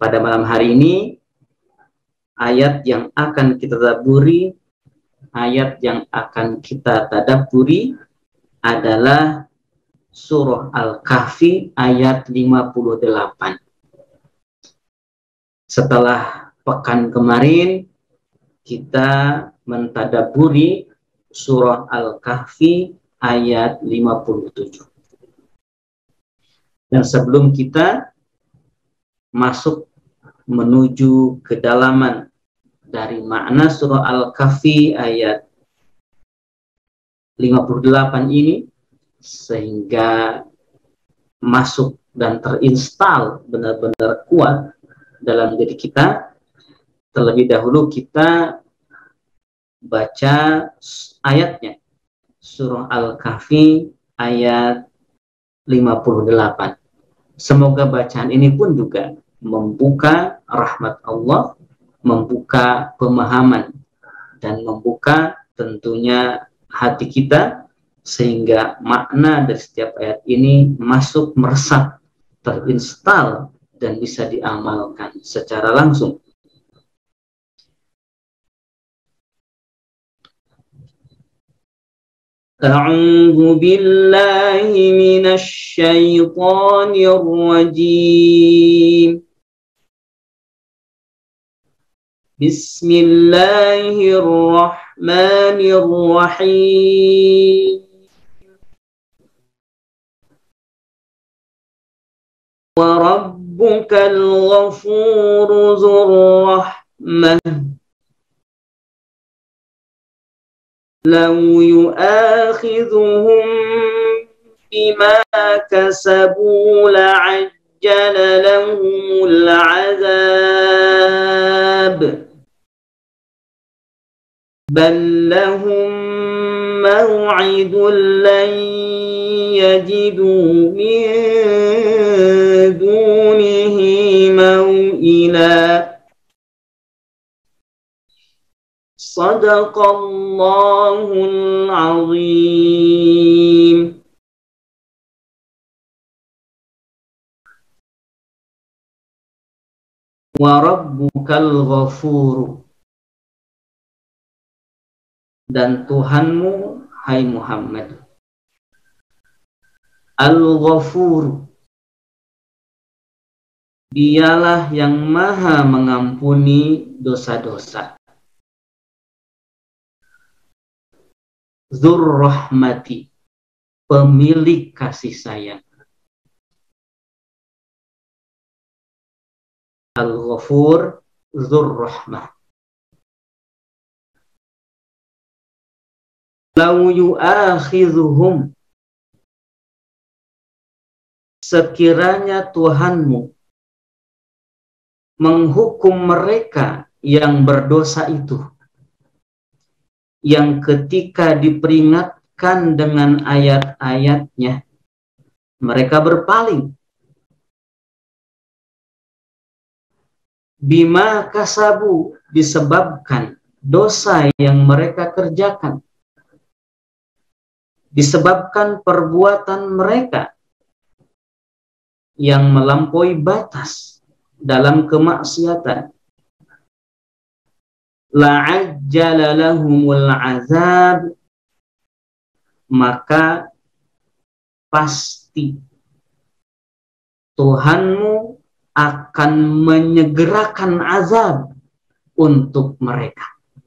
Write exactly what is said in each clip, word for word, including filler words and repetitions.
Pada malam hari ini, ayat yang akan kita tadabburi, ayat yang akan kita tadabburi adalah surah Al-Kahfi ayat lima puluh delapan. Setelah pekan kemarin, kita mentadabburi surah Al-Kahfi ayat lima puluh tujuh. Dan sebelum kita masuk menuju kedalaman dari makna surah Al-Kahfi ayat lima puluh delapan ini, sehingga masuk dan terinstal benar-benar kuat dalam diri kita, terlebih dahulu kita baca ayatnya, surah Al-Kahfi ayat lima puluh delapan. Semoga bacaan ini pun juga membuka rahmat Allah, membuka pemahaman, dan membuka tentunya hati kita, sehingga makna dari setiap ayat ini masuk, meresap, terinstal, dan bisa diamalkan secara langsung. A'udzu billahi minasy syaithanir rajim. Bismillahirrahmanirrahim. Wa rabbukal ghafuru dzur rahmah. Law yu'akhidhuhum bima kasabu la'ajjala lahumul 'adzab. Bal lahum maw'idun lan yajidu min dunihi maw'ila. Sadaqallahul azim. Wa rabbukal ghafuru. Dan Tuhanmu, hai Muhammad, Al-Ghafur, dialah yang maha mengampuni dosa-dosa. Dzur rahmati, pemilik kasih sayang. Al-Ghafur, dzur rahmah. Lau yu'akhidhuhum, sekiranya Tuhanmu menghukum mereka yang berdosa itu, yang ketika diperingatkan dengan ayat-ayatnya mereka berpaling, bima kasabu, disebabkan dosa yang mereka kerjakan, disebabkan perbuatan mereka yang melampaui batas dalam kemaksiatan, la'ajjala lahumul azab, maka pasti Tuhanmu akan menyegerakan azab untuk mereka.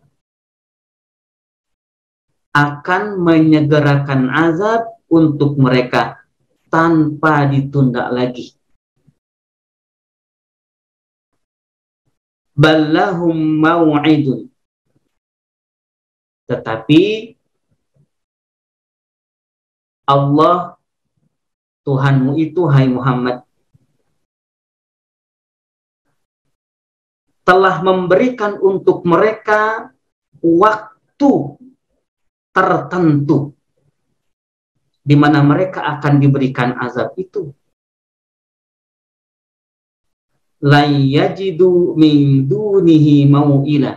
Akan menyegerakan azab untuk mereka tanpa ditunda lagi. Ballahum mau'idun. Tetapi Allah, Tuhanmu itu, hai Muhammad, telah memberikan untuk mereka waktu tertentu di mana mereka akan diberikan azab itu. La yajidu min dunihi mau'ila.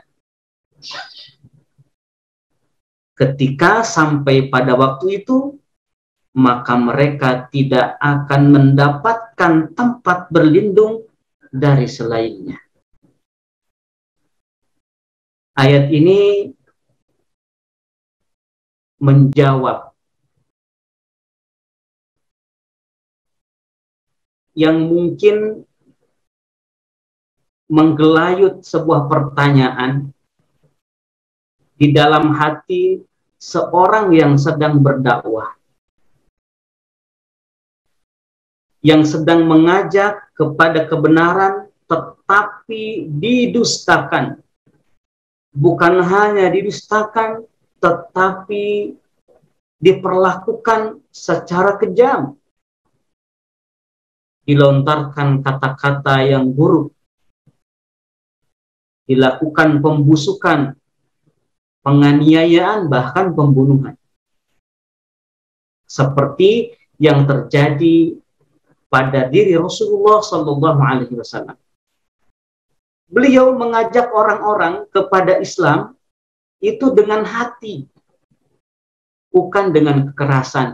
Ketika sampai pada waktu itu, maka mereka tidak akan mendapatkan tempat berlindung dari selainnya. Ayat ini menjawab yang mungkin menggelayut sebuah pertanyaan di dalam hati seorang yang sedang berdakwah, yang sedang mengajak kepada kebenaran tetapi didustakan. Bukan hanya didustakan, tetapi diperlakukan secara kejam. Dilontarkan kata-kata yang buruk, dilakukan pembusukan, penganiayaan, bahkan pembunuhan. Seperti yang terjadi pada diri Rasulullah Shallallahu Alaihi Wasallam. Beliau mengajak orang-orang kepada Islam itu dengan hati, bukan dengan kekerasan.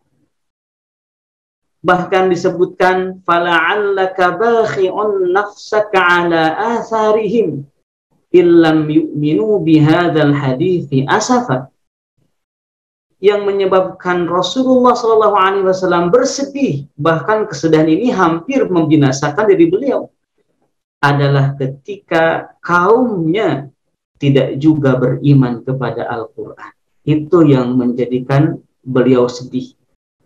Bahkan disebutkan, fala'allaka bakhi'un nafsaka ala atharihim illam yu'minu bihadzal hadithi asafa. Yang menyebabkan Rasulullah Shallallahu Alaihi Wasallam bersedih, bahkan kesedihan ini hampir membinasakan diri beliau, adalah ketika kaumnya tidak juga beriman kepada Al-Quran. Itu yang menjadikan beliau sedih.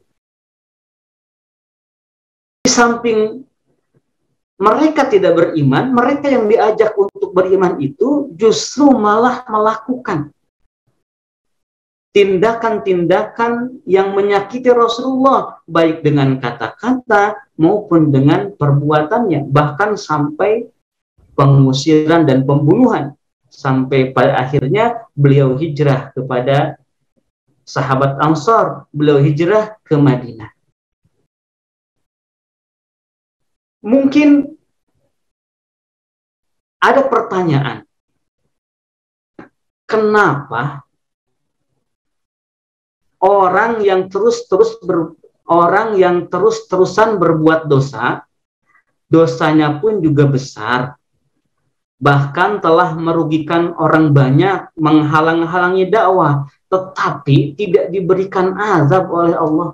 Di samping mereka tidak beriman, mereka yang diajak untuk beriman itu justru malah melakukan tindakan-tindakan yang menyakiti Rasulullah, baik dengan kata-kata maupun dengan perbuatannya, bahkan sampai pengusiran dan pembunuhan, sampai pada akhirnya beliau hijrah kepada sahabat Ansar, beliau hijrah ke Madinah. Mungkin ada pertanyaan, kenapa orang yang terus-terus ber, orang yang terus-terusan berbuat dosa, dosanya pun juga besar, bahkan telah merugikan orang banyak, menghalang-halangi dakwah, tetapi tidak diberikan azab oleh Allah.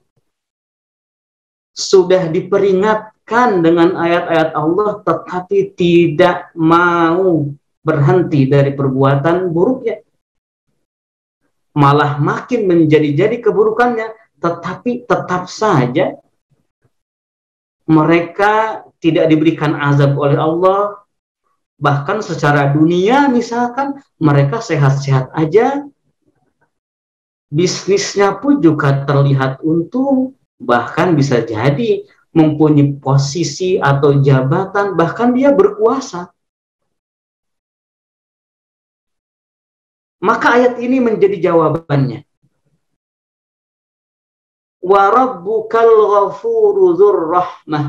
Sudah diperingatkan dengan ayat-ayat Allah, tetapi tidak mau berhenti dari perbuatan buruknya. Malah makin menjadi-jadi keburukannya, tetapi tetap saja mereka tidak diberikan azab oleh Allah. Bahkan secara dunia misalkan mereka sehat-sehat aja, bisnisnya pun juga terlihat untung, bahkan bisa jadi mempunyai posisi atau jabatan, bahkan dia berkuasa. Maka ayat ini menjadi jawabannya. Wa rabbukal ghafuru dzur rahmah.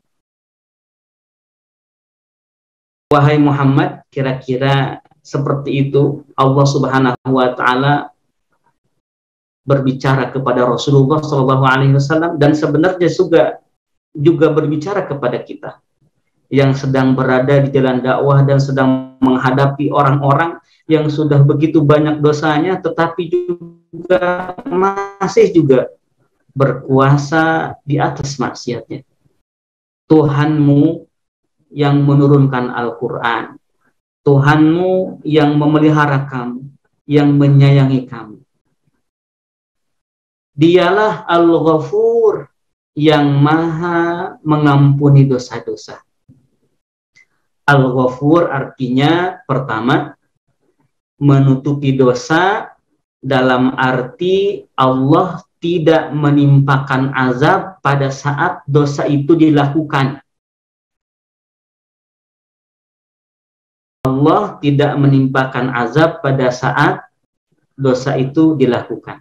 Wahai Muhammad, kira-kira seperti itu Allah Subhanahu wa taala berbicara kepada Rasulullah Shallallahu Alaihi Wasallam, dan sebenarnya juga juga berbicara kepada kita yang sedang berada di jalan dakwah dan sedang menghadapi orang-orang yang sudah begitu banyak dosanya, tetapi juga masih juga berkuasa di atas maksiatnya. Tuhanmu yang menurunkan Al-Quran, Tuhanmu yang memelihara kamu, yang menyayangi kamu. Dialah Al-Ghafur, yang maha mengampuni dosa-dosa. Al-Ghafur artinya pertama, menutupi dosa dalam arti Allah tidak menimpakan azab pada saat dosa itu dilakukan. Allah tidak menimpakan azab pada saat dosa itu dilakukan.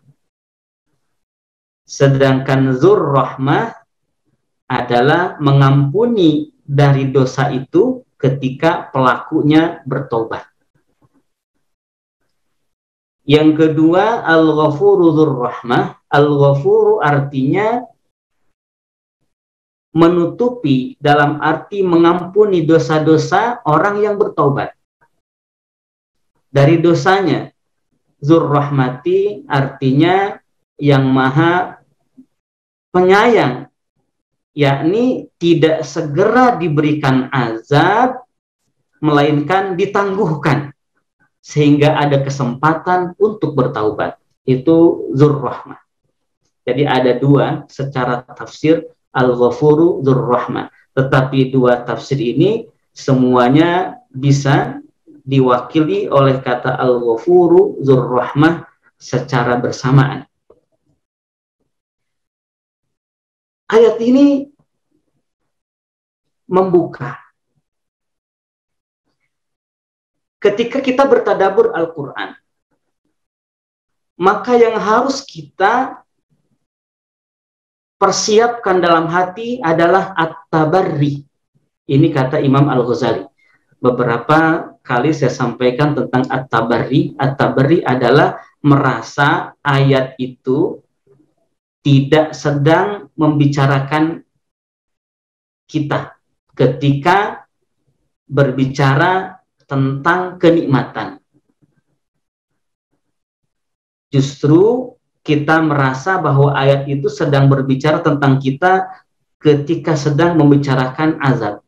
Sedangkan Dzur Rahmah adalah mengampuni dari dosa itu ketika pelakunya bertobat. Yang kedua, Al-Ghafuru Dzur Rahmah. Al-Ghafuru artinya menutupi dalam arti mengampuni dosa-dosa orang yang bertaubat dari dosanya. Dzur rahmati artinya yang maha penyayang, yakni tidak segera diberikan azab, melainkan ditangguhkan sehingga ada kesempatan untuk bertaubat. Itu dzur rahmah. Jadi ada dua secara tafsir, Al-Ghafuru Dzur Rahmah. Tetapi dua tafsir ini semuanya bisa diwakili oleh kata Al-Ghafuru Dzur Rahmah secara bersamaan. Ayat ini membuka. Ketika kita bertadabbur Al-Quran, maka yang harus kita persiapkan dalam hati adalah at-tabarri. Ini kata Imam Al-Ghazali. Beberapa kali saya sampaikan tentang at-tabarri. At-tabarri adalah merasa ayat itu tidak sedang membicarakan kita ketika berbicara tentang kenikmatan. Justru kita merasa bahwa ayat itu sedang berbicara tentang kita ketika sedang membicarakan azab.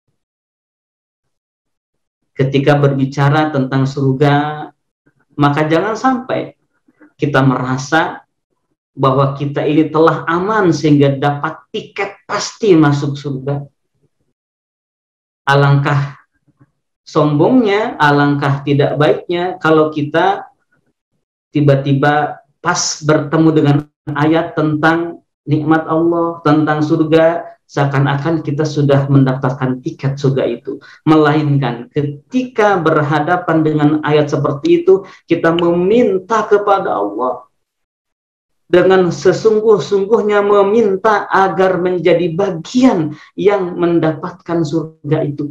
Ketika berbicara tentang surga, maka jangan sampai kita merasa bahwa kita ini telah aman sehingga dapat tiket pasti masuk surga. Alangkah sombongnya, alangkah tidak baiknya kalau kita tiba-tiba pas bertemu dengan ayat tentang nikmat Allah, tentang surga, seakan-akan kita sudah mendapatkan tiket surga itu. Melainkan ketika berhadapan dengan ayat seperti itu, kita meminta kepada Allah dengan sesungguh-sungguhnya, meminta agar menjadi bagian yang mendapatkan surga itu.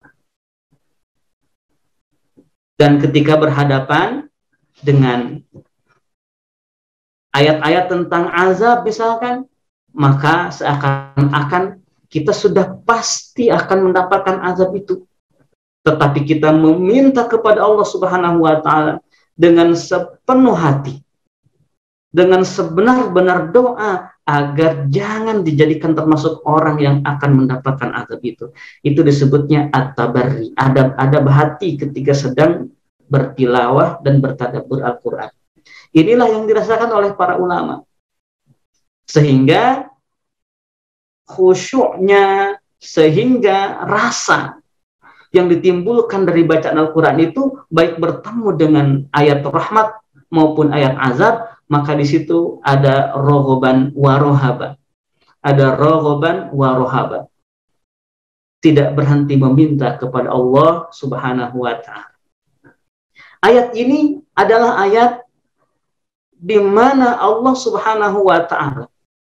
Dan ketika berhadapan dengan ayat-ayat tentang azab misalkan, maka seakan-akan kita sudah pasti akan mendapatkan azab itu. Tetapi kita meminta kepada Allah Subhanahu wa taala dengan sepenuh hati, dengan sebenar-benar doa agar jangan dijadikan termasuk orang yang akan mendapatkan azab itu. Itu disebutnya at-tabarri, adab-adab hati ketika sedang bertilawah dan bertadabbur Al-Qur'an. Inilah yang dirasakan oleh para ulama. Sehingga khusyuknya, sehingga rasa yang ditimbulkan dari bacaan Al-Quran itu, baik bertemu dengan ayat rahmat maupun ayat azab, maka di situ ada raghaban wa rohaba. Ada raghaban wa rohaba. Tidak berhenti meminta kepada Allah Subhanahu wa ta'ala. Ayat ini adalah ayat di mana Allah Subhanahu wa ta'ala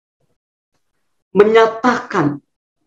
menyatakan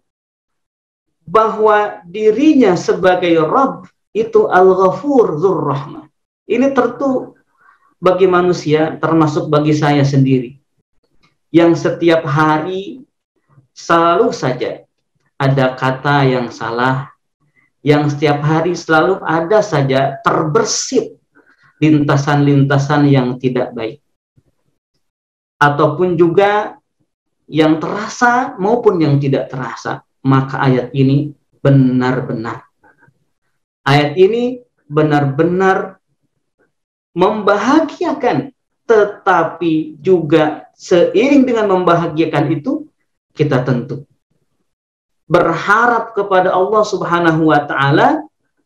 bahwa dirinya sebagai Rabb itu Al-Ghafur Dzur Rahmah. Ini tentu bagi manusia, termasuk bagi saya sendiri, yang setiap hari selalu saja ada kata yang salah, yang setiap hari selalu ada saja terbersit lintasan-lintasan yang tidak baik. Ataupun juga yang terasa maupun yang tidak terasa. Maka ayat ini benar-benar, ayat ini benar-benar membahagiakan. Tetapi juga seiring dengan membahagiakan itu, kita tentu berharap kepada Allah Subhanahu wa ta'ala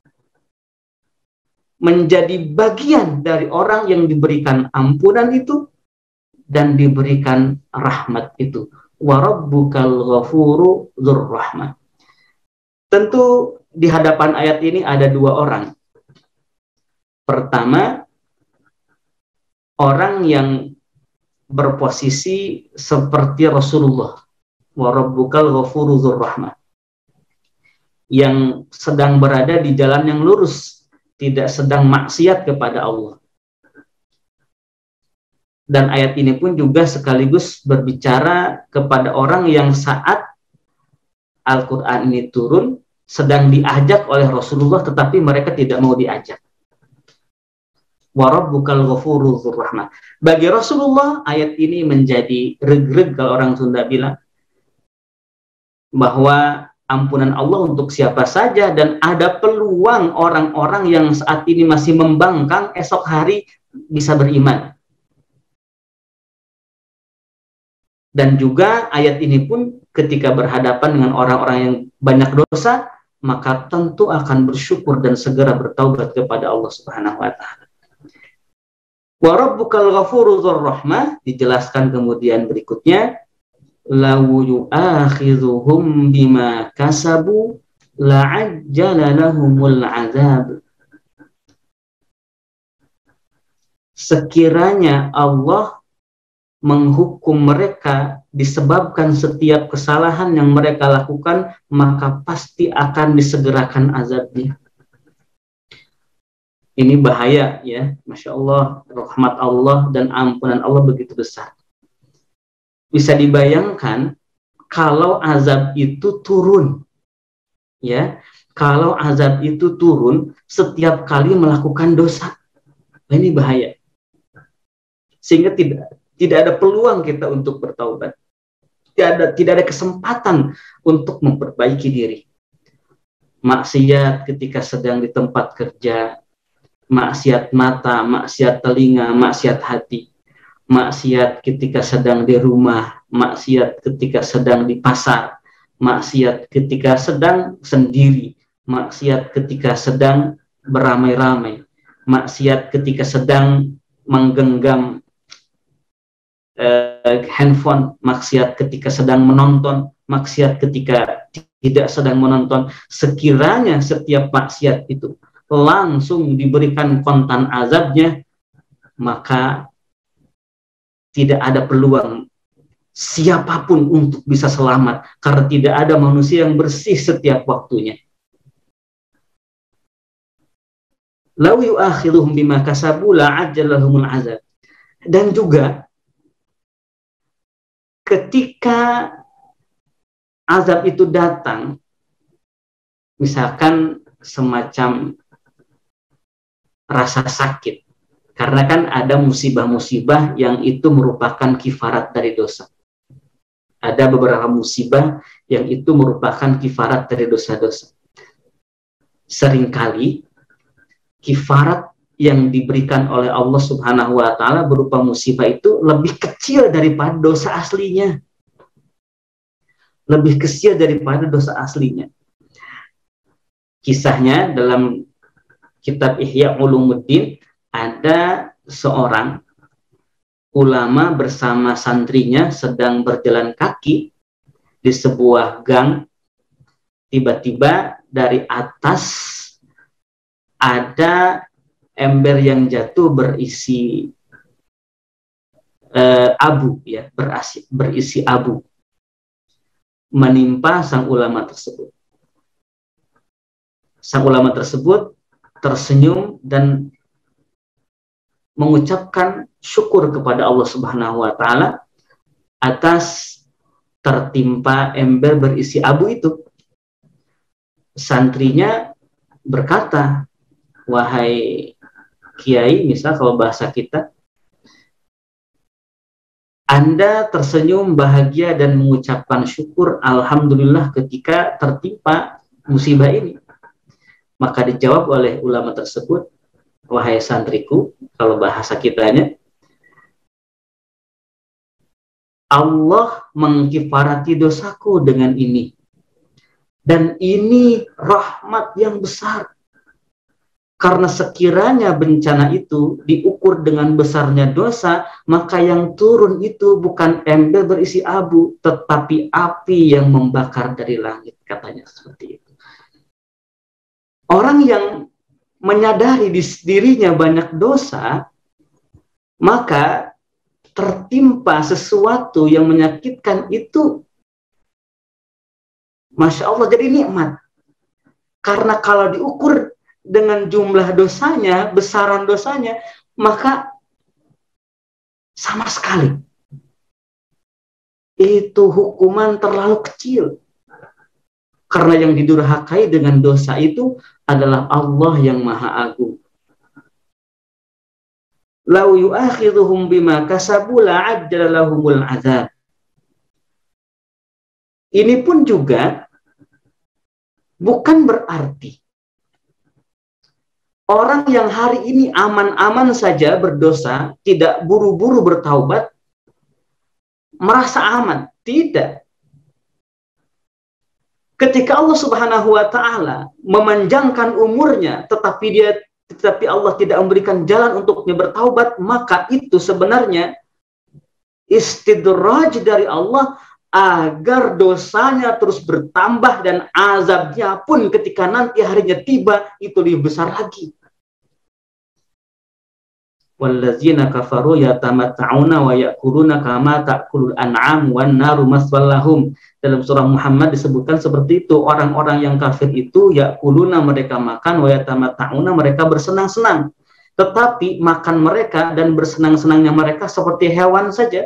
menjadi bagian dari orang yang diberikan ampunan itu dan diberikan rahmat itu. Wa rabbukal ghafuru dzur rahmah. Tentu di hadapan ayat ini ada dua orang. Pertama, orang yang berposisi seperti Rasulullah. Wa rabbukal ghafuru dzur rahmah. Yang sedang berada di jalan yang lurus, tidak sedang maksiat kepada Allah. Dan ayat ini pun juga sekaligus berbicara kepada orang yang saat Al-Quran ini turun sedang diajak oleh Rasulullah, tetapi mereka tidak mau diajak. Wa rabbukal ghafurur rahmah. Bagi Rasulullah, ayat ini menjadi reg-reg, kalau orang Sunda bilang, bahwa ampunan Allah untuk siapa saja, dan ada peluang orang-orang yang saat ini masih membangkang esok hari bisa beriman. Dan juga ayat ini pun ketika berhadapan dengan orang-orang yang banyak dosa, maka tentu akan bersyukur dan segera bertaubat kepada Allah Subhanahu wa taala. Wa rabbukal ghafurur rahmah, dijelaskan kemudian berikutnya, law yu'akhidhuhum bima kasabu la'ajjala lahumul azab. Sekiranya Allah menghukum mereka disebabkan setiap kesalahan yang mereka lakukan, maka pasti akan disegerakan azabnya. Ini bahaya ya, Masya Allah, rahmat Allah dan ampunan Allah begitu besar. Bisa dibayangkan kalau azab itu turun, ya, kalau azab itu turun setiap kali melakukan dosa, ini bahaya. Sehingga tidak Tidak ada peluang kita untuk bertaubat. Tidak ada, tidak ada kesempatan untuk memperbaiki diri. Maksiat ketika sedang di tempat kerja, maksiat mata, maksiat telinga, maksiat hati. Maksiat ketika sedang di rumah, maksiat ketika sedang di pasar, maksiat ketika sedang sendiri, maksiat ketika sedang beramai-ramai, maksiat ketika sedang menggenggam Uh, handphone, maksiat ketika sedang menonton, maksiat ketika tidak sedang menonton. Sekiranya setiap maksiat itu langsung diberikan kontan azabnya, maka tidak ada peluang siapapun untuk bisa selamat, karena tidak ada manusia yang bersih setiap waktunya. Law yu'akhiruhum bima kasabu la'ajjala lahumul azab. Dan juga ketika azab itu datang, misalkan semacam rasa sakit, karena kan ada musibah-musibah yang itu merupakan kifarat dari dosa. Ada beberapa musibah yang itu merupakan kifarat dari dosa-dosa. Seringkali kifarat yang diberikan oleh Allah Subhanahu wa taala berupa musibah itu lebih kecil daripada dosa aslinya. Lebih kecil daripada dosa aslinya. Kisahnya dalam kitab Ihya Ulumuddin, ada seorang ulama bersama santrinya sedang berjalan kaki di sebuah gang. Tiba-tiba dari atas ada ember yang jatuh berisi eh, abu, ya, berasi, berisi abu, menimpa sang ulama tersebut. Sang ulama tersebut tersenyum dan mengucapkan syukur kepada Allah Subhanahu wa taala atas tertimpa ember berisi abu itu. Santrinya berkata, wahai Kiai, misal kalau bahasa kita, Anda tersenyum bahagia dan mengucapkan syukur alhamdulillah ketika tertimpa musibah ini. Maka dijawab oleh ulama tersebut, wahai santriku, kalau bahasa kitanya, Allah mengkifarati dosaku dengan ini. Dan ini rahmat yang besar. Karena sekiranya bencana itu diukur dengan besarnya dosa, maka yang turun itu bukan ember berisi abu, tetapi api yang membakar dari langit, katanya seperti itu. Orang yang menyadari di dirinya banyak dosa, maka tertimpa sesuatu yang menyakitkan itu, Masya Allah, jadi nikmat. Karena kalau diukur dengan jumlah dosanya, besaran dosanya, maka sama sekali itu hukuman terlalu kecil. Karena yang didurhakai dengan dosa itu adalah Allah yang Maha Agung. Lau yu'akhidhuhum bima kasabu la'ajjala lahumul azab. Ini pun juga bukan berarti orang yang hari ini aman-aman saja berdosa, tidak buru-buru bertaubat, merasa aman. Tidak. Ketika Allah Subhanahu wa Ta'ala memanjangkan umurnya, tetapi dia tetapi Allah tidak memberikan jalan untuknya bertaubat, maka itu sebenarnya istidraj dari Allah agar dosanya terus bertambah dan azabnya pun ketika nanti harinya tiba itu lebih besar lagi. Wallazina kafaru yatamatta'una wa ya'kuluna kama ta'kulul an'am wan naru maswal lahum. Dalam surah Muhammad disebutkan seperti itu. Orang-orang yang kafir itu ya'kuluna, mereka makan, wa yatamatta'una, mereka bersenang-senang. Tetapi makan mereka dan bersenang-senangnya mereka seperti hewan saja.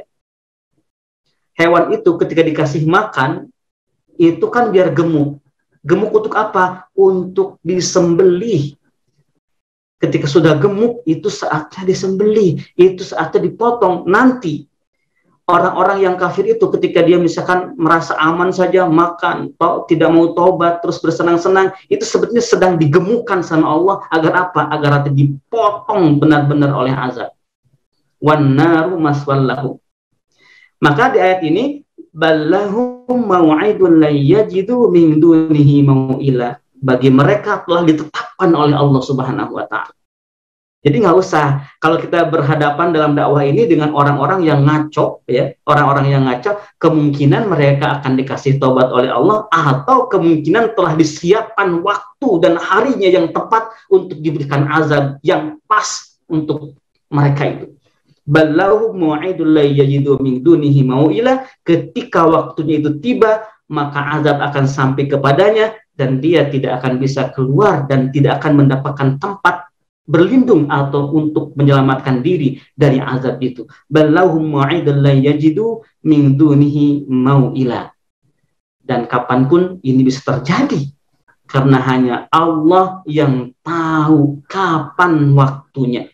Hewan itu ketika dikasih makan itu kan biar gemuk. Gemuk untuk apa? Untuk disembelih. Ketika sudah gemuk, itu saatnya disembelih, itu saatnya dipotong. Nanti orang-orang yang kafir itu ketika dia misalkan merasa aman saja makan, tidak mau tobat, terus bersenang-senang, itu sebetulnya sedang digemukkan sama Allah agar apa? Agar nanti dipotong benar-benar oleh azab. Wan naru maswallahu. Maka di ayat ini ballahum mau'idun la yajidu min dunihi mau'ila. Bagi mereka telah ditetapkan oleh Allah Subhanahu wa Ta'ala. Jadi nggak usah kalau kita berhadapan dalam dakwah ini dengan orang-orang yang ngaco, ya, orang-orang yang ngaco, kemungkinan mereka akan dikasih tobat oleh Allah atau kemungkinan telah disiapkan waktu dan harinya yang tepat untuk diberikan azab yang pas untuk mereka itu. Ballahu mu'idul la yajidu min dunihi mau'ila. Ketika waktunya itu tiba, maka azab akan sampai kepadanya dan dia tidak akan bisa keluar dan tidak akan mendapatkan tempat berlindung atau untuk menyelamatkan diri dari azab itu. Ballahu mu'idul la yajidu min dunihi mau'ila. Dan kapanpun ini bisa terjadi karena hanya Allah yang tahu kapan waktunya.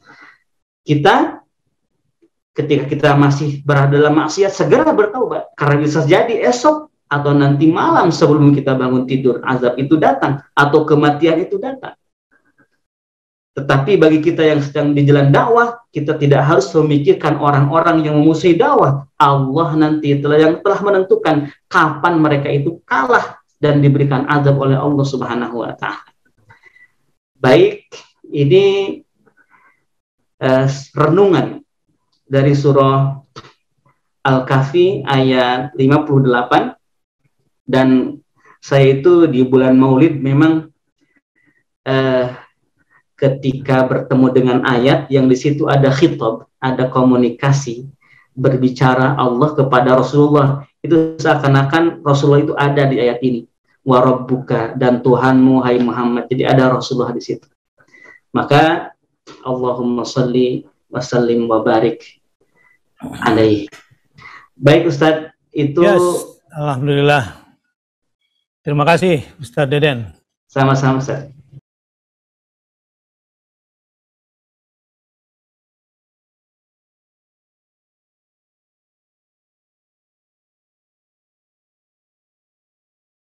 Kita ketika kita masih berada dalam maksiat, segera bertaubat. Karena bisa jadi esok atau nanti malam sebelum kita bangun tidur, azab itu datang, atau kematian itu datang. Tetapi bagi kita yang sedang di jalan dakwah, kita tidak harus memikirkan orang-orang yang memusuhi dakwah. Allah nanti telah yang telah menentukan kapan mereka itu kalah dan diberikan azab oleh Allah Subhanahu wa Ta'ala. Baik, ini uh, renungan dari surah Al-Kahfi ayat lima puluh delapan, dan saya itu di bulan Maulid memang eh, ketika bertemu dengan ayat yang di situ ada khitab, ada komunikasi berbicara Allah kepada Rasulullah, itu seakan-akan Rasulullah itu ada di ayat ini, wa rabbuka, dan Tuhanmu hai Muhammad. Jadi ada Rasulullah di situ. Maka Allahumma sholli wa sallim wa barik alaihi. Baik Ustadz, itu yes, alhamdulillah. Terima kasih Ustadz Deden. Sama-sama Ustadz.